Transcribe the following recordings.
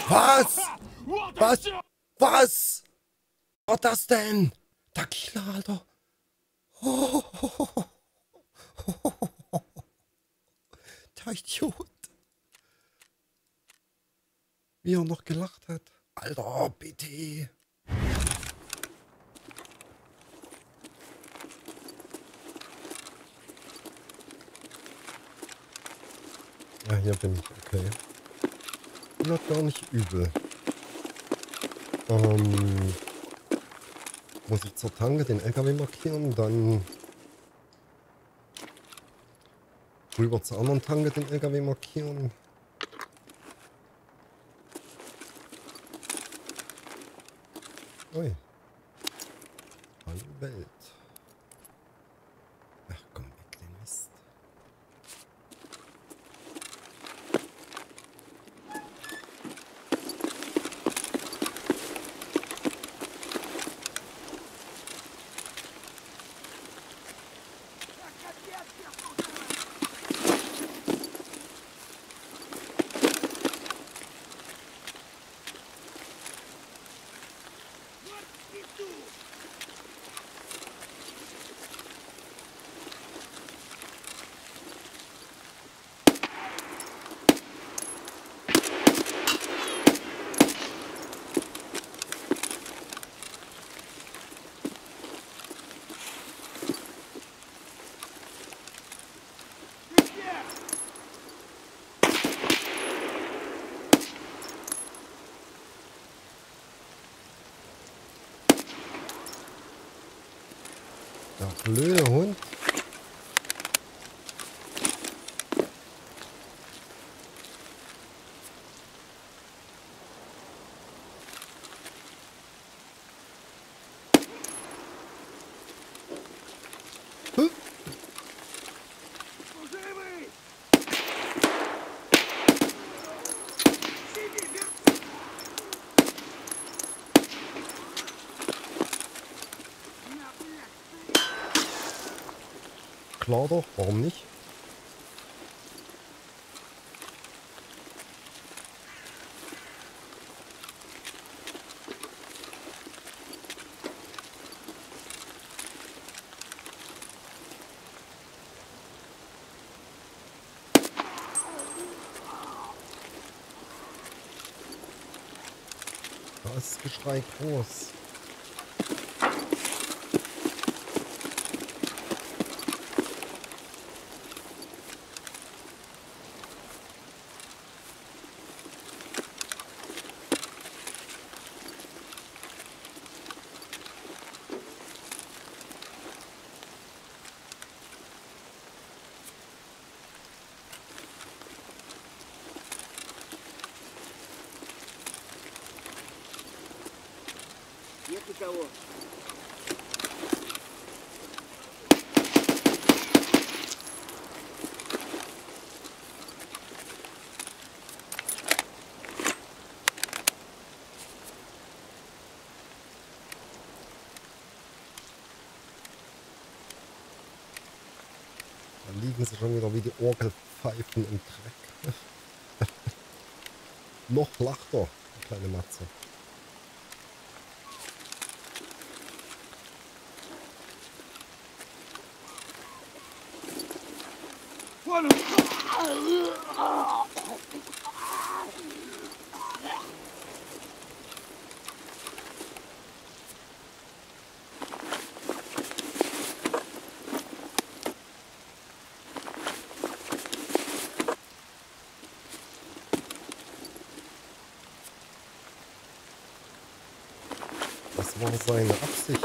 Was? Was? Was? Was war das denn? Der Killer, Alter. Oh, der Idiot. Wie er noch gelacht hat. Alter, bitte. Ja, hier bin ich, okay. Na, gar nicht übel. Muss ich zur Tanke den LKW markieren, dann rüber zur anderen Tanke den LKW markieren. Ui. Hallo Welt. Ach komm, weg den Mist. Der blöde Hund. Huh? Klar doch, warum nicht? Da ist das Geschrei groß. Нет никого. Da liegen sie schon wieder wie die Orgelpfeifen im Dreck. Noch lacht er, die kleine Matze. Das war seine Absicht.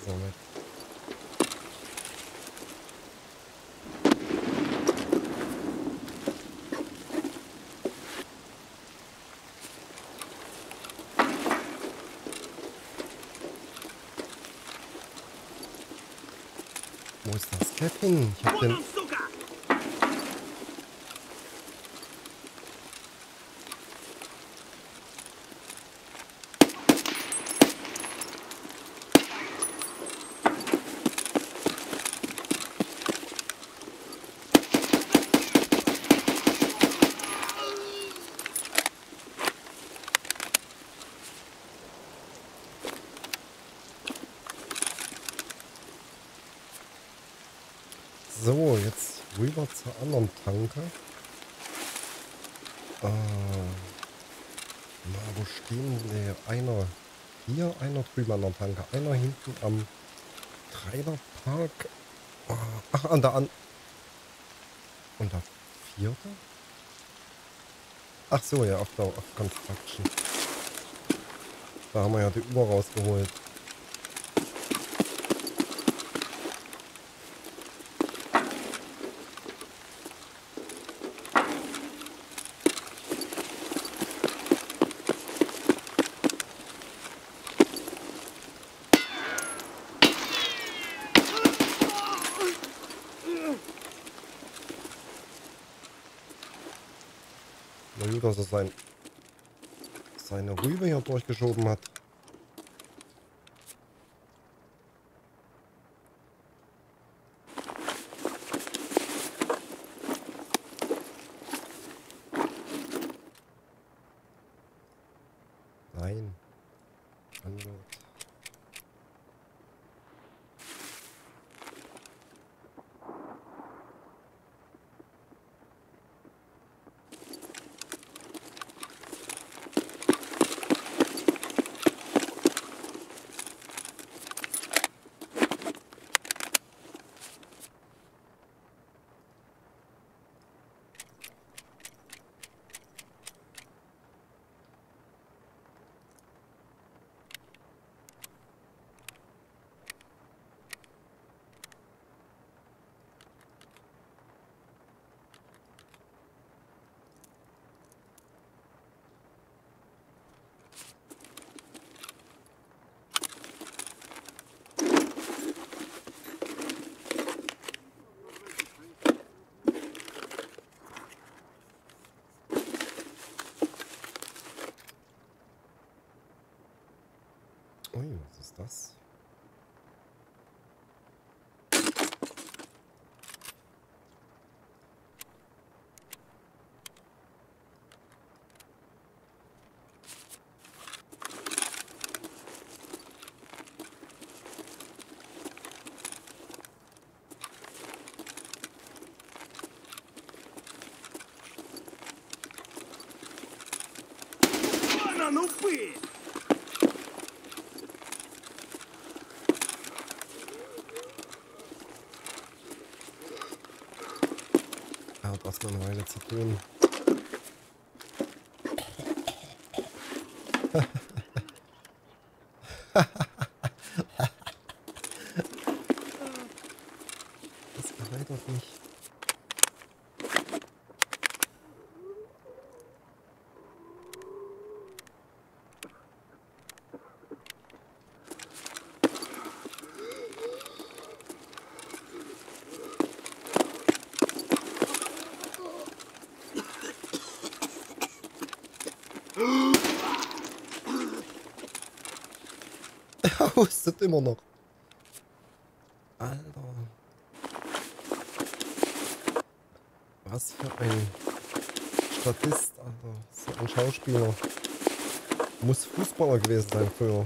noch mit. Wo ist das Kevin? Ich hab den... So, jetzt rüber zur anderen Tanke. Na, wo stehen die? Einer hier, einer drüben an der Tanke. Einer hinten am Trailerpark. Ach, an der Und der vierte? Ach so, ja, auf Construction. Da haben wir ja die Uhr rausgeholt. Na gut, dass er seine Rübe hier durchgeschoben hat. Nein. Angebot. Ui, was ist das? Não fui! Er hat erstmal eine Weile zu tun. Das erheitert mich. Er hustet immer noch. Alter. Was für ein Statist, Alter. So ein Schauspieler. Muss Fußballer gewesen sein früher.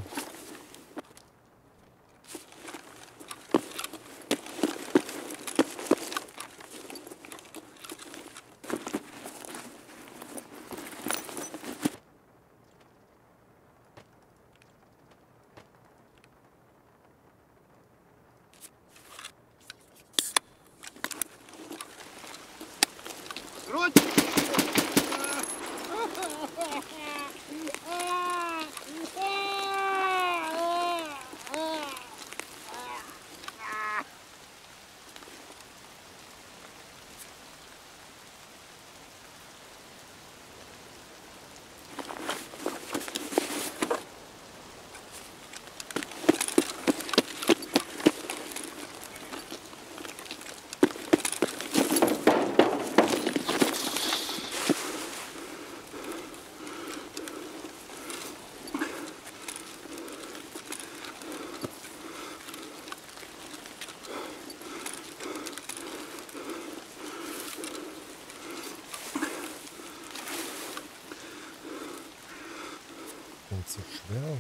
und so schwer.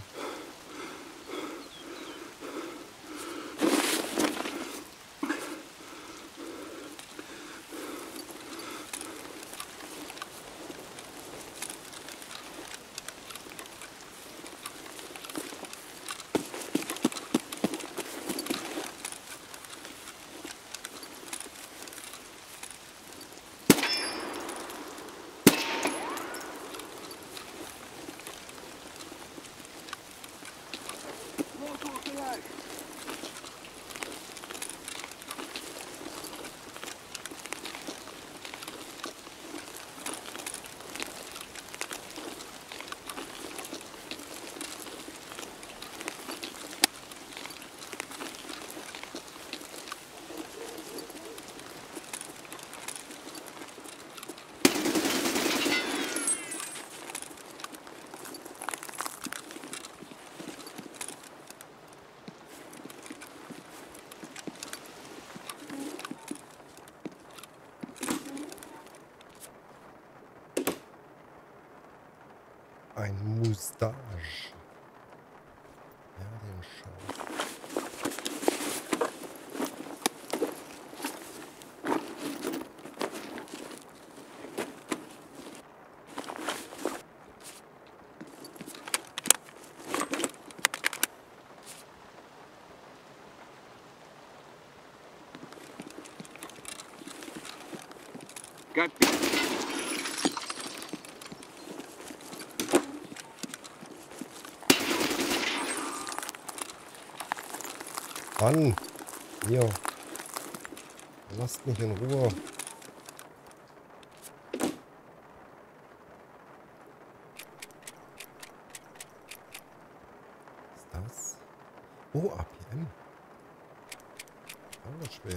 Ein Mustache. Ja, den Schau. Got Mann! Hier. Lasst mich in Ruhe. Was ist das? Oh, APM. Alter Schwede.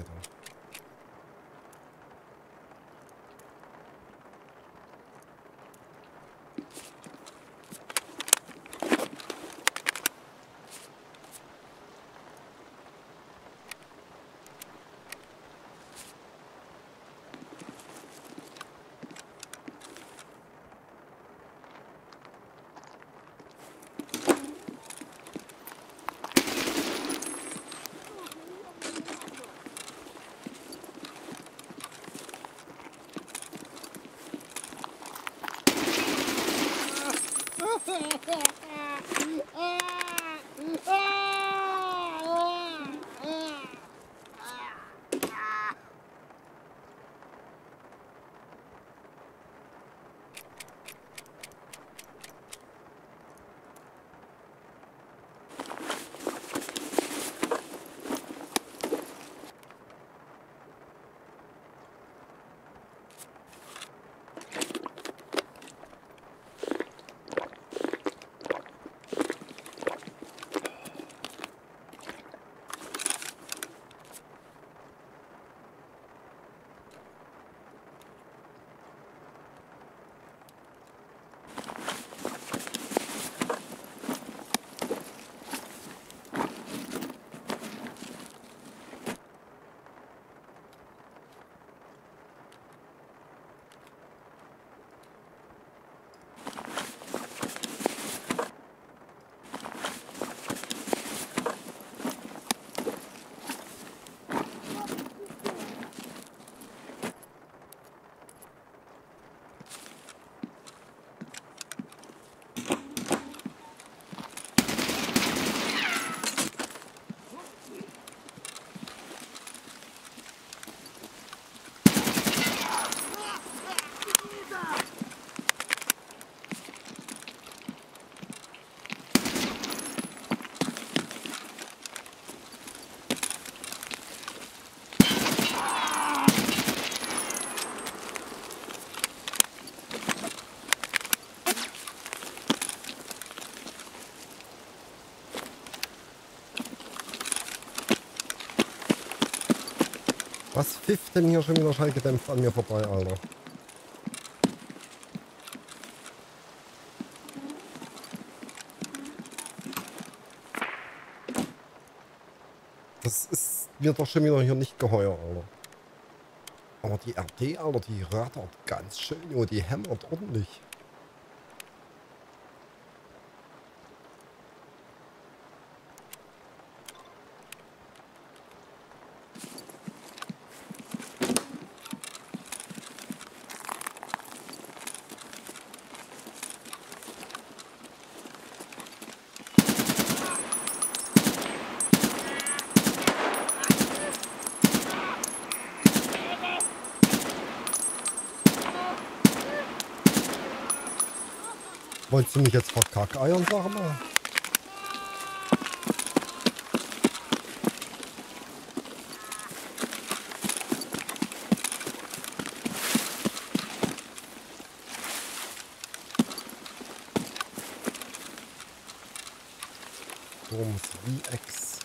Was pfifft denn hier schon wieder schallgedämpft an mir vorbei, Alter? Das ist mir doch schon wieder hier nicht geheuer, Alter. Aber die RD, Alter, die rattert ganz schön, jo, die hämmert ordentlich. Wolltest du mich jetzt verkackeiern, sag mal? Worms VX.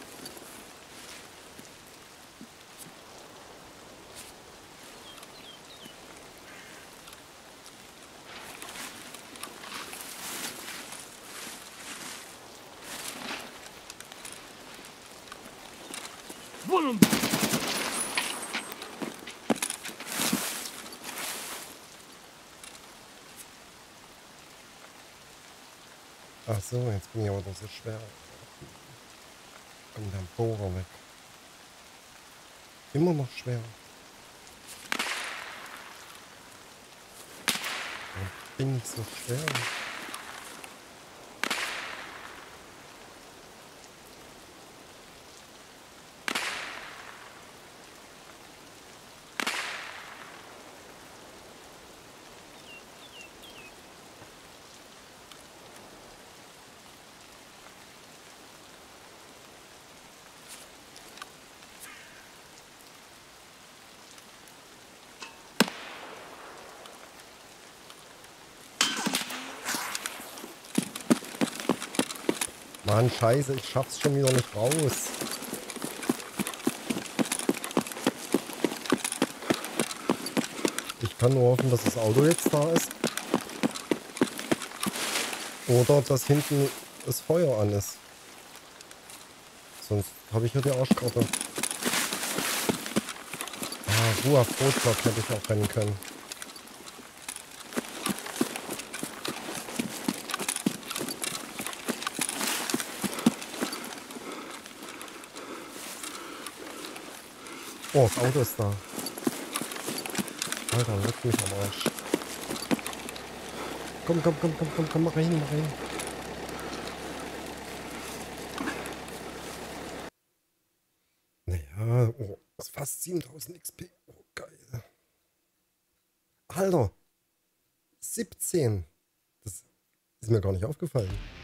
Wurm! Ach so, jetzt bin ich aber doch so schwer. Kommt der Bohrer weg. Immer noch schwer. Warum bin ich so schwer? Mann, scheiße, ich schaff's schon wieder nicht raus. Ich kann nur hoffen, dass das Auto jetzt da ist. Oder dass hinten das Feuer an ist. Sonst habe ich ja die Arschkarte. Ah, Ruhe auf Rotblock hätte ich auch rennen können. Oh, das Auto ist da. Alter, leck mich am Arsch. Komm, komm, komm, komm, komm, komm, mach rein, mach rein. Naja, oh, das ist fast 7000 XP. Oh, geil. Alter, 17. Das ist mir gar nicht aufgefallen.